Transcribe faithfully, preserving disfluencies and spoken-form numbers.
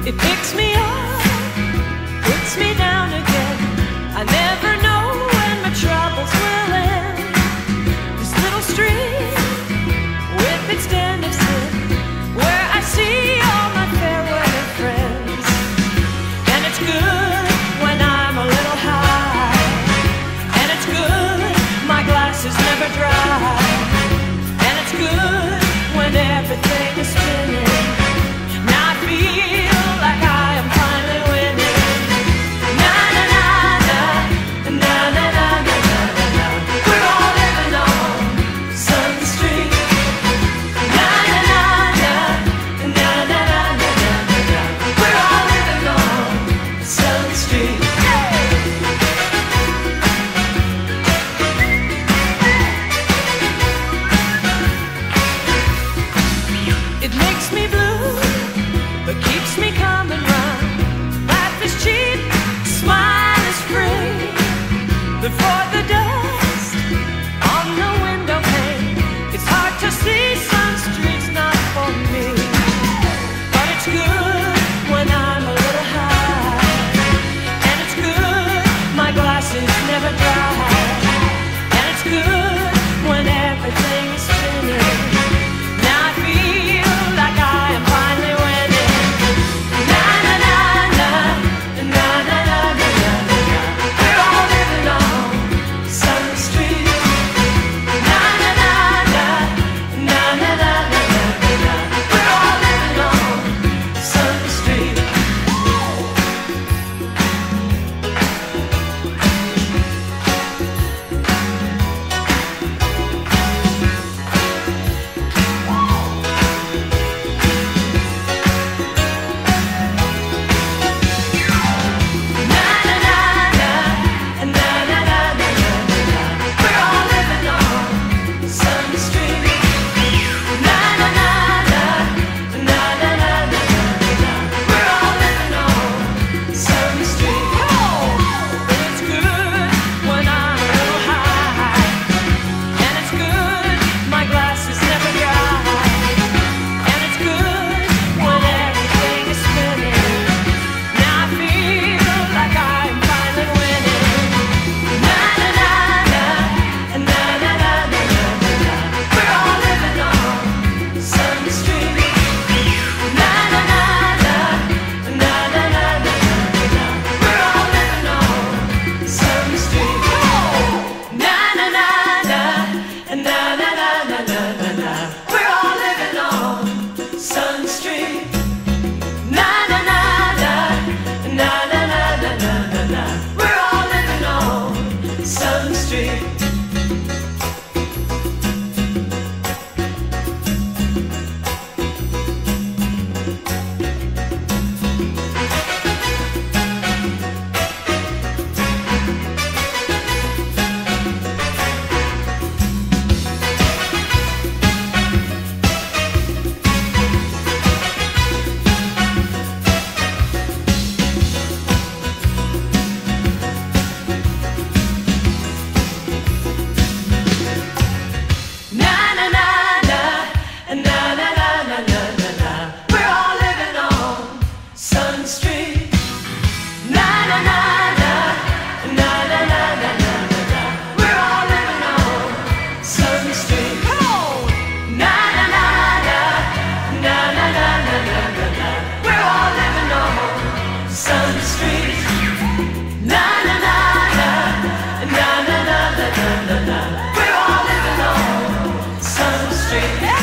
It picks me up, puts me down again. I never know when my troubles will end. This little stream with its den of sin, where I see all my fair weather friends. And it's good when I'm a little high, and it's good my glass is never dry, and it's good when everything is spinning. Now I feel like I am finally winning. Na na na na, na na na na na na. We're all living on Sun Street. Na na na na, na na na na na na. We're all living on Sun Street. It makes me blue, but keeps me coming round. Life is cheap, smile is free. Before the dust on the window pane, it's hard to see Sun Street's not for me. But it's good when I'm a little high, and it's good my glass is never dry, and it's good when everything is spinning. Now I feel like I am finally winning. Na na na na, na na na na na na. We're all living on Sun Street. Na na na na, na na na na na na. We're all living on Sun Street. Sun Street. Na na na na, na na na na na na. We're all living on Sun Street.